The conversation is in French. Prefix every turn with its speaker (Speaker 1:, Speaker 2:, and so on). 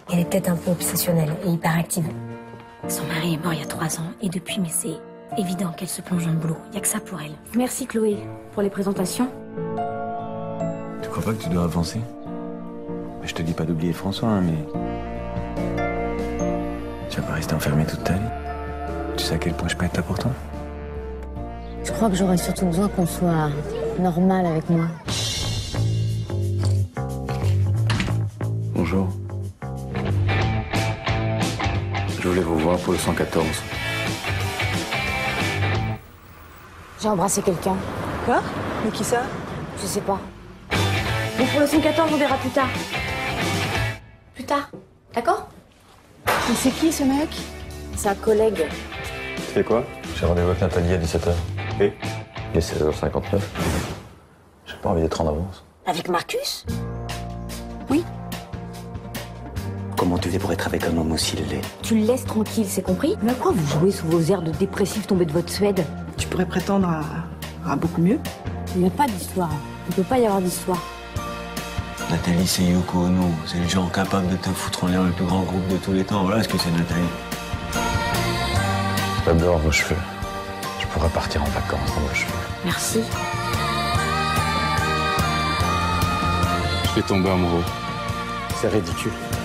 Speaker 1: Elle est peut-être un peu obsessionnelle et hyperactive.
Speaker 2: Son mari est mort il y a 3 ans et depuis, mais c'est évident qu'elle se plonge dans le boulot. Il n'y a que ça pour elle.
Speaker 3: Merci Chloé pour les présentations.
Speaker 4: Tu crois pas que tu dois avancer? Je te dis pas d'oublier François, hein, mais... Tu vas pas rester enfermé toute ta vie. Tu sais à quel point je peux être important?
Speaker 3: Je crois que j'aurais surtout besoin qu'on soit normal avec moi.
Speaker 4: Bonjour. Je voulais vous voir pour le 114.
Speaker 3: J'ai embrassé quelqu'un.
Speaker 5: Quoi? Mais qui ça?
Speaker 3: Je sais pas. Bon, pour le 114, on verra plus tard. Plus tard, d'accord?
Speaker 5: Mais c'est qui ce mec?
Speaker 3: C'est un collègue.
Speaker 6: Tu fais quoi? J'ai rendez-vous avec Nathalie à 17h. Et? Il est 16h59. J'ai pas envie d'être en avance.
Speaker 3: Avec Marcus?
Speaker 5: Oui.
Speaker 7: Comment tu fais pour être avec un homme aussi laid?
Speaker 3: Tu le laisses tranquille, c'est compris? Mais à quoi vous jouez sous vos airs de dépressif tombés de votre Suède?
Speaker 5: Tu pourrais prétendre à beaucoup mieux.
Speaker 3: Il n'y a pas d'histoire. Il peut pas y avoir d'histoire.
Speaker 4: Nathalie, c'est Yoko Ono. C'est le genre capable de te foutre en l'air le plus grand groupe de tous les temps. Voilà ce que c'est, Nathalie.
Speaker 6: J'adore vos cheveux. Je pourrais partir en vacances dans vos cheveux.
Speaker 3: Merci.
Speaker 6: Je vais tomber amoureux. C'est ridicule.